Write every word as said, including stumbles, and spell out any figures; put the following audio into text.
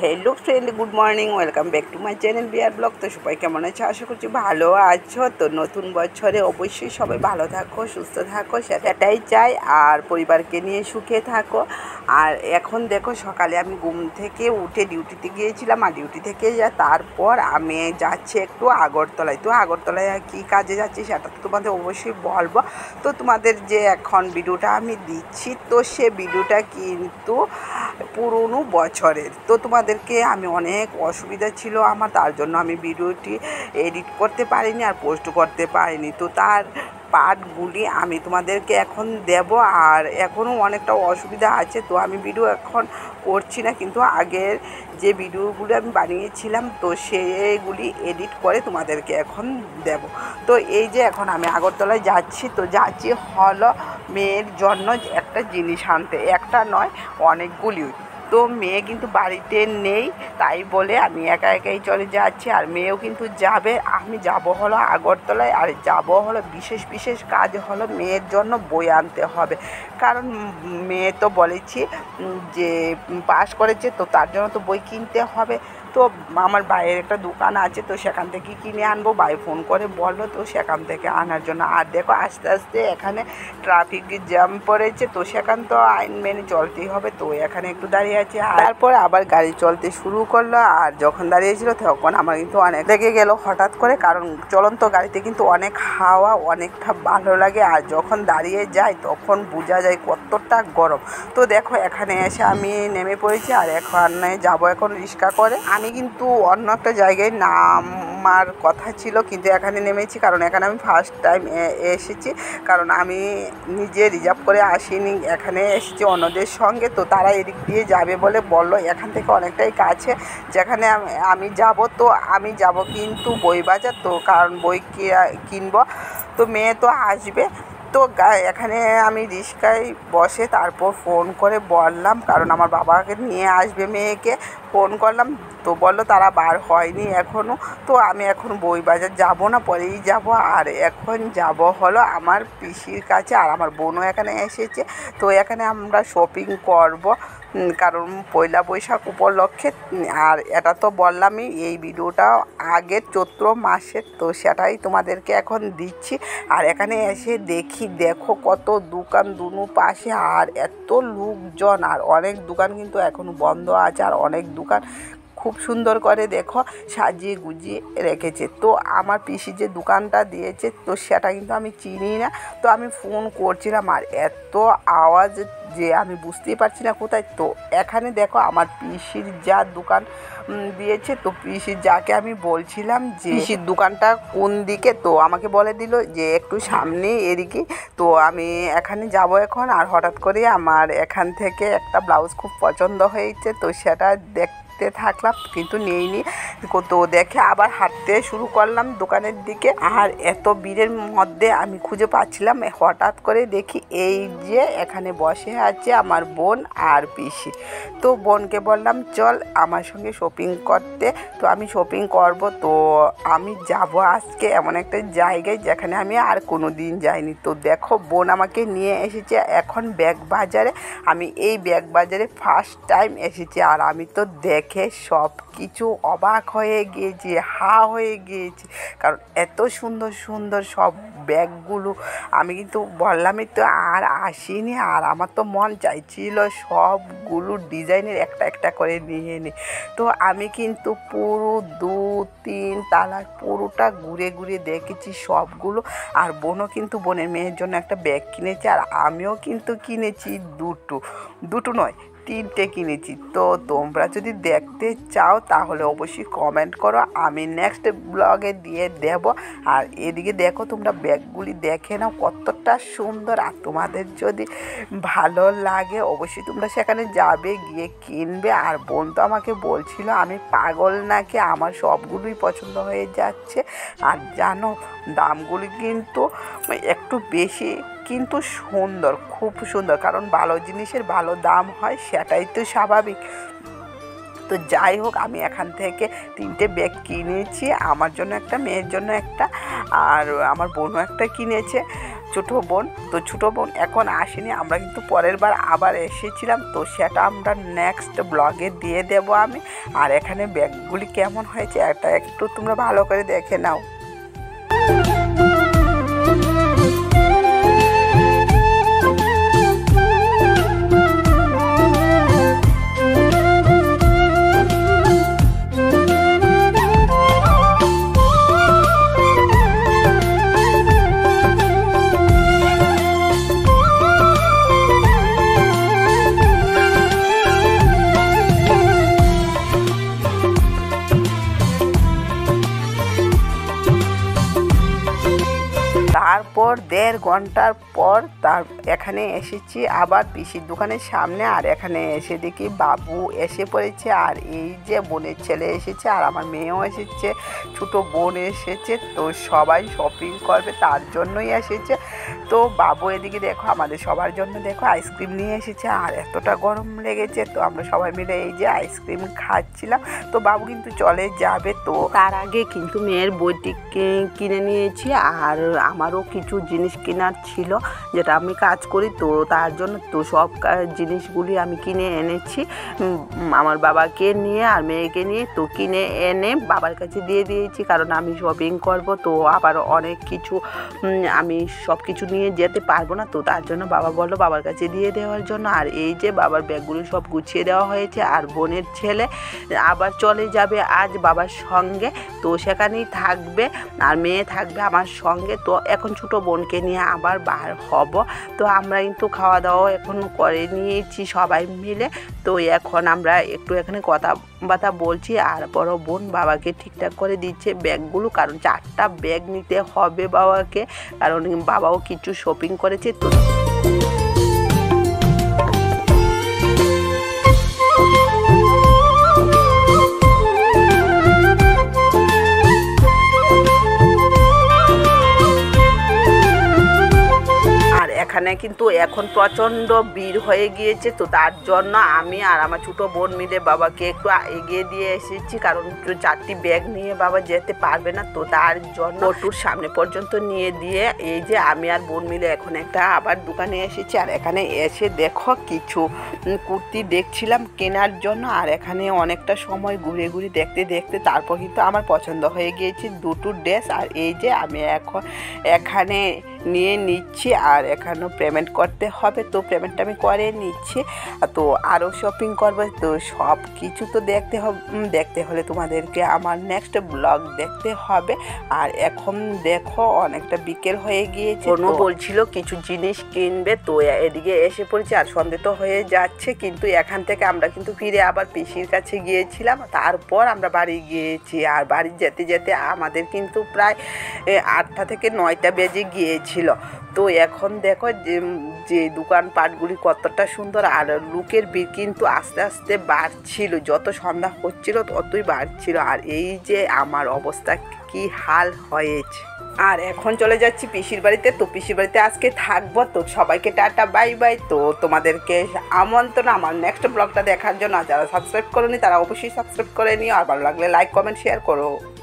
Hello friend, good morning, welcome back to my channel Bihar blog. तो सबाई केमन आछो? आशा करछि भालो आछो। तो नतून बछरे अवश्यई सबाई भालो थाको, सुस्थ थाको, सेटाई चाই। আর পরিবারকে নিয়ে সুখে থাকো। আর এখন দেখো, সকালে আমি ঘুম থেকে উঠে ডিউটিতে গিয়েছিলাম, আর ডিউটি থেকে যা তারপর আমি যাচ্ছি একটু আগরতলায়। তো আগরতলায় কী কাজে যাচ্ছি সেটা তো তোমাদের অবশ্যই বলবো। তো তোমাদের যে এখন ভিডিওটা আমি দিচ্ছি, তো সে ভিডিওটা কিন্তু পুরনো বছরের। তো তোমাদেরকে আমি অনেক অসুবিধা ছিল আমার, তার জন্য আমি ভিডিওটি এডিট করতে পারিনি আর পোস্ট করতে পারিনি। তো তার পার্টগুলি আমি তোমাদেরকে এখন দেব। আর এখনও অনেকটা অসুবিধা আছে, তো আমি ভিডিও এখন করছি না, কিন্তু আগের যে ভিডিওগুলো আমি বানিয়েছিলাম তো সেগুলি এডিট করে তোমাদেরকে এখন দেব। তো এই যে এখন আমি আগরতলায় যাচ্ছি, তো যাচ্ছি হলো মেয়ের জন্য একটা জিনিস আনতে, একটা নয় অনেকগুলি। তো মেয়ে কিন্তু বাড়িতে নেই, তাই বলে আমি একা একাই চলে যাচ্ছি। আর মেয়েও কিন্তু যাবে, আমি যাব হলো আগরতলায়। আর যাব হলো বিশেষ বিশেষ কাজ হলো মেয়ের জন্য বই আনতে হবে, কারণ মেয়ে তো বলেছি যে পাস করেছে, তো তার জন্য তো বই কিনতে হবে। তো আমার বাইরের একটা দোকান আছে, তো সেখান থেকে কিনে আনবো। ভাই ফোন করে বললো, তো সেখান থেকে আনার জন্য। আর দেখো আস্তে আস্তে এখানে ট্রাফিক জ্যাম পড়েছে, তো সেখান তো আইন মেনে চলতেই হবে। তো এখানে একটু দাঁড়িয়ে আছে, তারপর আবার গাড়ি চলতে শুরু করলো। আর যখন দাঁড়িয়েছিল তখন আমার কিন্তু অনেক লেগে গেল হঠাৎ করে, কারণ চলন্ত গাড়িতে কিন্তু অনেক হাওয়া, অনেকটা ভালো লাগে। আর যখন দাঁড়িয়ে যায় তখন বোঝা যায় কতটা গরম। তো দেখো এখানে এসে আমি নেমে পড়েছি, আর এখানে যাব এখন রিক্সা করে। আমি কিন্তু অন্য একটা জায়গায় নামার কথা ছিল, কিন্তু এখানে নেমেছি, কারণ এখানে আমি ফার্স্ট টাইম এসেছি। কারণ আমি নিজে রিজার্ভ করে আসিনি, এখানে এসেছি অন্যদের সঙ্গে। তো তারা এদিক দিয়ে যাবে বলে বললো, এখান থেকে অনেকটাই কাছে যেখানে আমি যাব। তো আমি যাব কিন্তু বই বাজার, তো কারণ বই কিনবো, তো মেয়ে তো আসবে। তো এখানে আমি রিক্সায় বসে তারপর ফোন করে বললাম, কারণ আমার বাবাকে নিয়ে আসবে মেয়েকে, ফোন করলাম। তো বললো তারা বার হয়নি এখনও। তো আমি এখন বই বাজার যাব না, পরেই যাব। আর এখন যাব হলো আমার পিসির কাছে, আর আমার বোনও এখানে এসেছে। তো এখানে আমরা শপিং করব, কারণ পয়লা বৈশাখ উপলক্ষে। আর এটা তো বললামই, এই ভিডিওটা আগের চৈত্র মাসের, তো সেটাই তোমাদেরকে এখন দিচ্ছি। আর এখানে এসে দেখি, দেখো কত দোকান দুনো পাশে, আর এত লোকজন। আর অনেক দোকান কিন্তু এখনও বন্ধ আছে, আর অনেক দোকান খুব সুন্দর করে দেখো সাজিয়ে গুজিয়ে রেখেছে। তো আমার পিসি যে দোকানটা দিয়েছে, তো সেটা কিন্তু আমি চিনি না। তো আমি ফোন করছিলাম, আর এত আওয়াজ যে আমি বুঝতেই পারছি না কোথায়। তো এখানে দেখো আমার পিসির যা দোকান দিয়েছে, তো পিসির যাকে আমি বলছিলাম যে পিসির দোকানটা কোন দিকে, তো আমাকে বলে দিল যে একটু সামনে এদিকে। তো আমি এখানে যাব এখন। আর হঠাৎ করে আমার এখান থেকে একটা ব্লাউজ খুব পছন্দ হয়েছে, তো সেটা দেখ থাকলাম, কিন্তু নেইনি। তো দেখে আবার হাঁটতে শুরু করলাম দোকানের দিকে। আর এত ভিড়ের মধ্যে আমি খুঁজে পাচ্ছিলাম, হঠাৎ করে দেখি এই যে এখানে বসে আছে আমার বোন আর পিসি। তো বোনকে বললাম চল আমার সঙ্গে শপিং করতে। তো আমি শপিং করব, তো আমি যাব আজকে এমন একটা জায়গায় যেখানে আমি আর কোনো দিন যাইনি। তো দেখো বোন আমাকে নিয়ে এসেছে এখন ব্যাগ বাজারে। আমি এই ব্যাগ বাজারে ফার্স্ট টাইম এসেছি, আর আমি তো দেখ দেখে সব কিছু অবাক হয়ে গিয়েছি, হা হয়ে গিয়েছি, কারণ এত সুন্দর সুন্দর সব ব্যাগগুলো। আমি কিন্তু বললামই তো আর আসিনি, আর আমার তো মন চাইছিল সবগুলো ডিজাইনের একটা একটা করে নিয়ে নিই। তো আমি কিন্তু পুরো দু তিন তালা পুরোটা ঘুরে ঘুরে দেখেছি সবগুলো। আর বোনও কিন্তু বোনের মেয়ের জন্য একটা ব্যাগ কিনেছে, আর আমিও কিন্তু কিনেছি দুটো, দুটো নয় তিনটে কিনেছি। তো তোমরা যদি দেখতে চাও তাহলে অবশ্যই কমেন্ট করো, আমি নেক্সট ব্লগে দিয়ে দেব। আর এদিকে দেখো তোমরা ব্যাগগুলি দেখে নাও কতটা সুন্দর। আর তোমাদের যদি ভালো লাগে অবশ্যই তোমরা সেখানে যাবে, গিয়ে কিনবে। আর বোন তো আমাকে বলছিল আমি পাগল নাকি, আমার সবগুলোই পছন্দ হয়ে যাচ্ছে। আর জানো দামগুলি কিন্তু একটু বেশি, কিন্তু সুন্দর, খুব সুন্দর, কারণ ভালো জিনিসের ভালো দাম হয়, সেটাই তো স্বাভাবিক। তো যাই হোক, আমি এখান থেকে তিনটে ব্যাগ কিনেছি, আমার জন্য একটা, মেয়ের জন্য একটা, আর আমার বোনও একটা কিনেছে। ছোটো বোন। তো ছোটো বোন এখন আসেনি, আমরা কিন্তু পরের বার আবার এসেছিলাম, তো সেটা আমরা নেক্সট ব্লগে দিয়ে দেব আমি। আর এখানে ব্যাগগুলি কেমন হয়েছে এটা একটু তোমরা ভালো করে দেখে নাও। তারপর দেড় ঘন্টার পর তার এখানে এসেছি আবার পিসির দোকানের সামনে। আর এখানে এসে দেখি বাবু এসে পড়েছে, আর এই যে বোনের ছেলে এসেছে, আর আমার মেয়েও এসেছে, ছোটো বোন এসেছে। তো সবাই শপিং করবে তার জন্যই এসেছে। তো বাবু এদিকে দেখো আমাদের সবার জন্য দেখো আইসক্রিম নিয়ে এসেছে, আর এতটা গরম লেগেছে তো আমরা সবাই মিলে এই যে আইসক্রিম খাচ্ছিলাম। তো বাবু কিন্তু চলে যাবে, তো তার আগে কিন্তু মেয়ের বইটি কিনে নিয়েছি। আর আমারও কিছু জিনিস কেনার ছিল, যেটা আমি কাজ করি, তো তার জন্য তো সব জিনিসগুলি আমি কিনে এনেছি আমার বাবাকে নিয়ে আর মেয়েকে নিয়ে। তো কিনে এনে বাবার কাছে দিয়ে দিয়েছি, কারণ আমি শপিং করব, তো আবার অনেক কিছু আমি সব কিছু নিয়ে যেতে পারবো না, তো তার জন্য বাবা বললো বাবার কাছে দিয়ে দেওয়ার জন্য। আর এই যে বাবার ব্যাগগুলি সব গুছিয়ে দেওয়া হয়েছে। আর বোনের ছেলে আবার চলে যাবে আজ বাবার সঙ্গে, তো সেখানেই থাকবে, আর মেয়ে থাকবে আমার সঙ্গে। তো এখন ছোটো বোনকে নিয়ে আবার বার হব। তো আমরা কিন্তু খাওয়া দাওয়া এখন করে নিয়েছি সবাই মিলে। তো এখন আমরা একটু এখানে কথা বার্তা বলছি, আর বড় বোন বাবাকে ঠিকঠাক করে দিচ্ছে ব্যাগগুলো, কারণ চারটা ব্যাগ নিতে হবে বাবাকে, কারণ বাবাও কিছু শপিং করেছে। তো এখানে কিন্তু এখন প্রচণ্ড ভিড় হয়ে গিয়েছে, তো তার জন্য আমি আর আমার ছোটো বোন মিলে বাবাকে একটু এগিয়ে দিয়ে এসেছি, কারণ চারটি ব্যাগ নিয়ে বাবা যেতে পারবে না। তো তার জন্য অটোর সামনে পর্যন্ত নিয়ে দিয়ে এই যে আমি আর বোন মিলে এখন একটা আবার দোকানে এসেছি। আর এখানে এসে দেখো কিছু কুর্তি দেখছিলাম কেনার জন্য, আর এখানে অনেকটা সময় ঘুরে ঘুরে দেখতে দেখতে তারপর কিন্তু আমার পছন্দ হয়ে গিয়েছে দুটো ড্রেস। আর এই যে আমি এখন এখানে নিয়ে নিচ্ছি, আর এখানেও পেমেন্ট করতে হবে, তো পেমেন্টটা আমি করে নিচ্ছি। তো আরও শপিং করবো, তো সব কিছু তো দেখতে হবে, দেখতে হলে তোমাদেরকে আমার নেক্সট ব্লগ দেখতে হবে। আর এখন দেখো অনেকটা বিকেল হয়ে গিয়েছে, কোনো বলছিল কিছু জিনিস কিনবে, তো এদিকে এসে পড়েছে। আর সন্ধে তো হয়ে যাচ্ছে, কিন্তু এখান থেকে আমরা কিন্তু ফিরে আবার পিসির কাছে গিয়েছিলাম, তারপর আমরা বাড়ি গিয়েছি। আর বাড়ি যেতে যেতে আমাদের কিন্তু প্রায় আটটা থেকে নয়টা বেজে গিয়েছিল। তো এখন দেখো যে যে দোকানপাটগুলি কতটা সুন্দর, আর লোকের ভিড় কিন্তু আস্তে আস্তে বাড়ছিল, যত সন্ধ্যা হচ্ছিল ততই বাড়ছিল। আর এই যে আমার অবস্থা কি হাল হয়েছে। আর এখন চলে যাচ্ছি পিসির বাড়িতে, তো পিসির বাড়িতে আজকে থাকবো। তো সবাইকে টাটা বাই বাই। তো তোমাদেরকে আমন্ত্রণ আমার নেক্সট ব্লগটা দেখার জন্য। যারা সাবস্ক্রাইব করোনি তারা অবশ্যই সাবস্ক্রাইব করে নিও, আর ভালো লাগলে লাইক কমেন্ট শেয়ার করো।